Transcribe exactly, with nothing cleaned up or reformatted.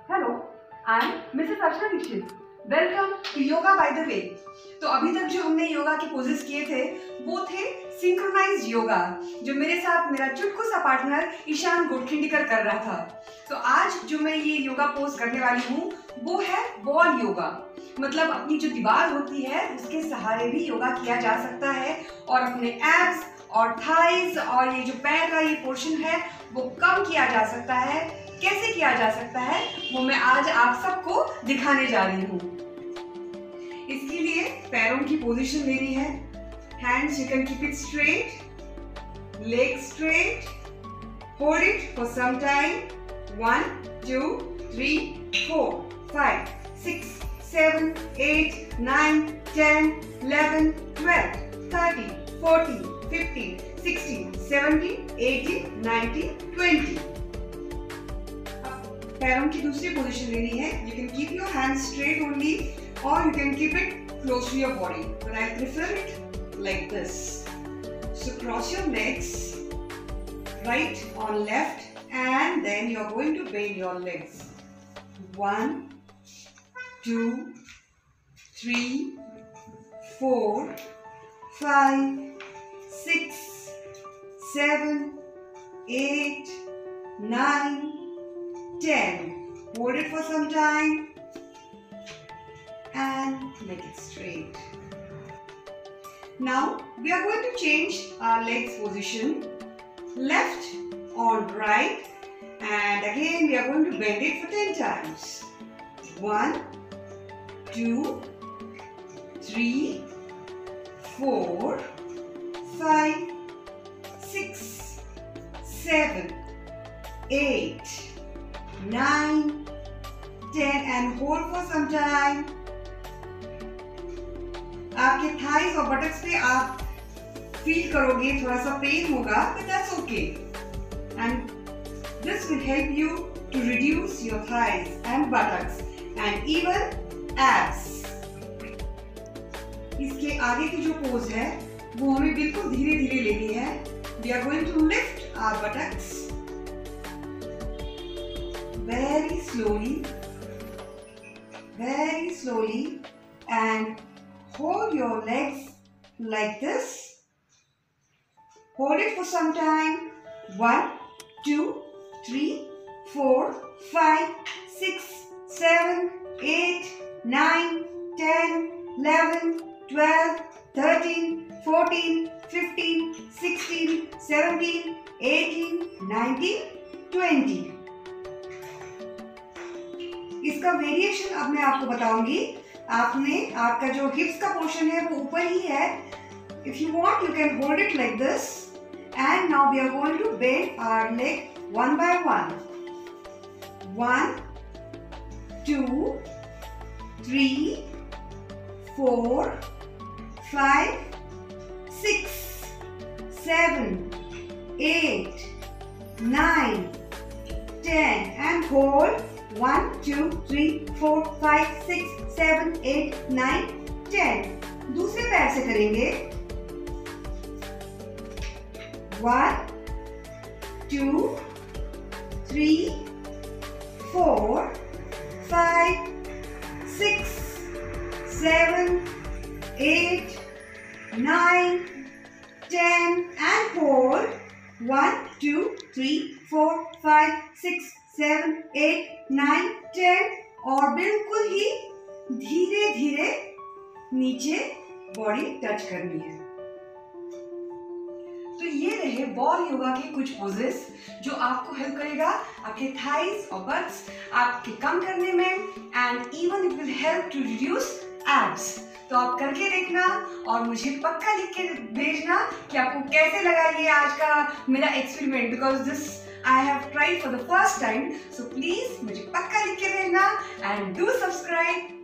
Hello, I am Mrs Archana Dixit. Welcome to yoga by the way. तो अभी तक जो हमने योगा के पोजेस किए थे वो थे सिंक्रोनाइज्ड योगा, जो मेरे साथ मेरा चुटकू सा पार्टनर ईशान गोडखिंडीकर कर रहा था। तो आज जो मैं ये योगा पोज करने वाली हूँ वो है वॉल योगा। मतलब अपनी जो दीवार होती है उसके सहारे भी योगा किया जा सकता है और अपने एब्स और थाइज और ये जो पैर का ये पोर्शन है वो कम किया जा सकता है। कैसे किया जा सकता है वो मैं आज आप सबको दिखाने जा रही हूँ। इसके लिए पैरों की पोजीशन लेनी है। Hands you can keep it straight, leg straight, hold it for some time. One, two, three, four, five, six, seven, eight, nine, ten, eleven, twelve, thirteen, fourteen, fifteen, sixteen, seventeen, eighteen, nineteen, twenty. पैरों की दूसरी position लेनी है। You can keep your hands straight only और you can keep it close to your body, but I prefer it like this. So cross your legs, right on left, and then you are going to bend your legs. One, two, three, four, five, six, seven, eight, nine, ten. Hold it for some time and make it straight. Now we are going to change our legs position, left on right, and again we are going to bend it for ten times. One, two, three, four, five, six, seven, eight, nine, ten, and hold for some time. आपके thighs और buttocks पे आप feel करोगे, थोड़ा सा pen होगा, but that's okay. And this will help you to reduce your thighs and buttocks and even abs. इसके आगे की जो पोज है वो हमें बिल्कुल धीरे धीरे लेनी है। We are going to lift our buttocks very slowly, very slowly, and hold your legs like this. Hold it for some time. One, two, three, four, five, six, seven, eight, nine, ten, eleven, twelve, thirteen, fourteen, fifteen, sixteen, seventeen, eighteen, nineteen, twenty. इसका variation अब मैं आपको बताऊंगी। आपने आपका जो हिप्स का portion है वो ऊपर ही है। If you want, you can hold it like this. And now we are going to bend our leg one by one. One, two, three, four, five, six, seven, eight, nine, ten, and hold. One, two, three, four, five, six, seven, eight, nine, ten. दूसरे पैर से करेंगे। One, two, three, four, five, six, seven, eight, nine, ten, and hold. One, two, three, four, five, six, seven, eight, nine, ten, और बिल्कुल ही धीरे धीरे नीचे body touch करनी है। तो ये रहे वॉल योगा के कुछ पोजेस जो आपको हेल्प करेगा आपके थाइज और बट्स आपके कम करने में, and even it will help to reduce abs. तो आप करके देखना और मुझे पक्का लिख के भेजना कि आपको कैसे लगा ये आज का मेरा experiment, because this I have tried for the first time. So please मुझे पक्का लिख के भेजना and do subscribe.